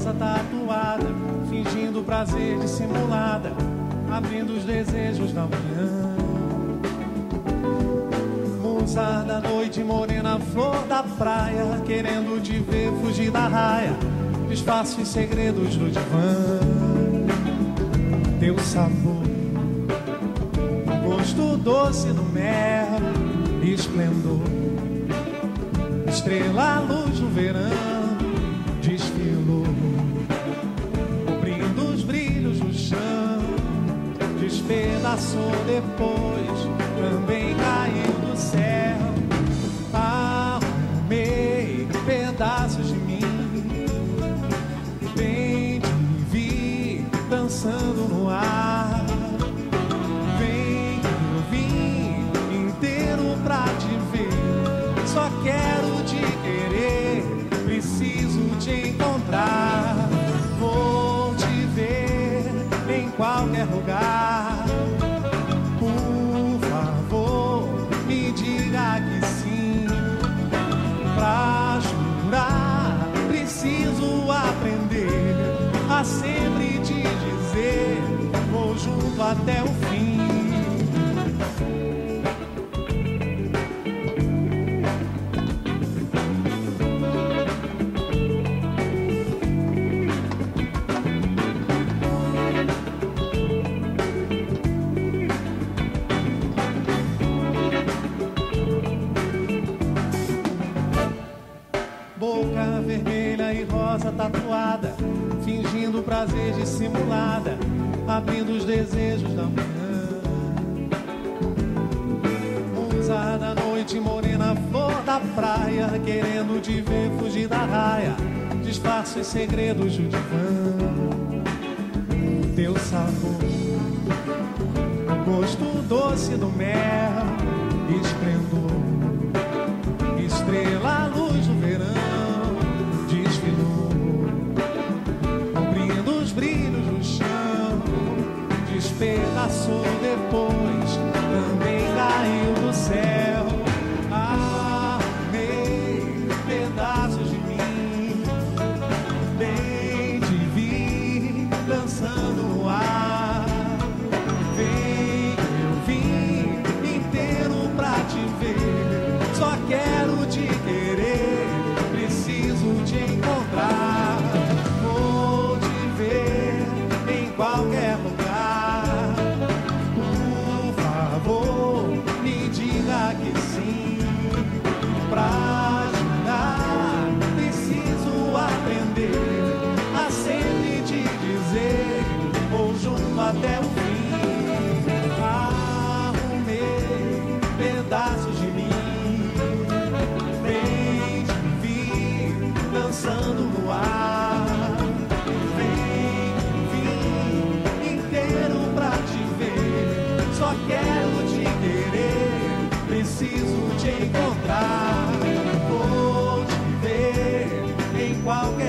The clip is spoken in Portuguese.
rosa tatuada, fingindo prazer dissimulada, abrindo os desejos da manhã. Musa da noite morena, flor da praia, querendo te ver fugir da raia, disfarce os segredos do divã. Teu sabor, gosto doce do mel, esplendor, estrela, luz do verão, desfilou, cobrindo os brilhos do chão, despedaçou depois, também caiu do céu. Arrumei pedaços de mim, bem te vi dançando no ar. Vem que eu vim inteiro pra te ver, só quero te querer, preciso te encontrar. Vou te ver em qualquer lugar. Por favor, me diga que sim. Pra jurar, preciso aprender a sempre te dizer, vou junto até o fim. Boca vermelha e rosa tatuada, fingindo prazer dissimulada, abrindo os desejos da manhã. Musa da noite morena, flor da praia, querendo te ver fugir da raia, disfarce os segredos do divã. Teu sabor, gosto doce do mel, esplendor, estrela, luz do verão, desfilou, cobrindo os brilhos do chão, despedaçou depois, também caiu do céu. Arrumei pedaços de mim, bem te vi dançando no ar. Vem que eu vim inteiro pra te ver, só quero te querer, preciso te encontrar. Vou te ver em qualquer lugar. Por favor, me diga que sim. Pra jurar, preciso aprender a sempre te dizer, vou junto até o fim. Arrumei pedaços de mim, dançando no ar. Vem, vim inteiro pra te ver, só quero te querer, preciso te encontrar. Vou te ver em qualquer